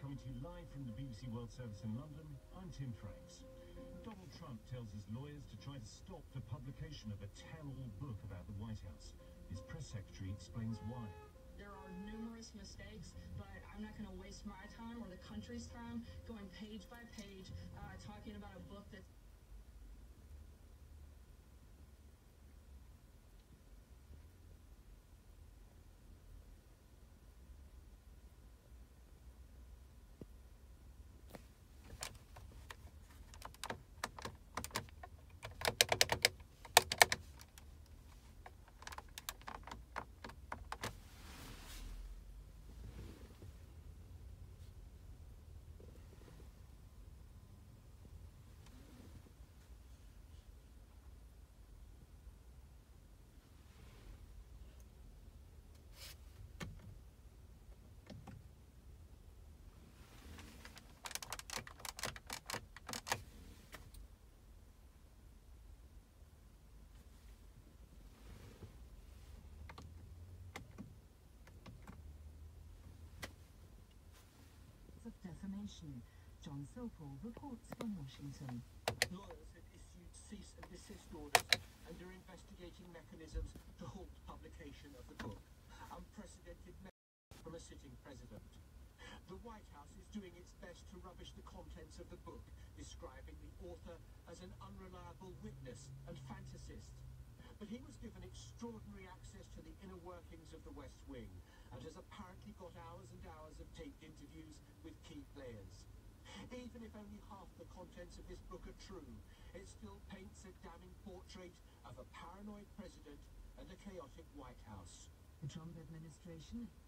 coming to you live from the BBC World Service in London. I'm Tim Franks. Donald Trump tells his lawyers to try to stop the publication of a tell-all book about the White House. His press secretary explains why. There are numerous mistakes, but I'm not going to waste my time or the country's time going page by page talking about a book that's... of defamation. John Silpel reports from Washington. Lawyers had issued cease and desist orders and are investigating mechanisms to halt publication of the book. Unprecedented measures from a sitting president. The White House is doing its best to rubbish the contents of the book, describing the author as an unreliable witness and fantasist. But he was given extraordinary access to the inner workings of the West Wing and has apparently got hours and hours of taped interviews with key players. Even if only half the contents of this book are true, it still paints a damning portrait of a paranoid president and a chaotic White House. The Trump administration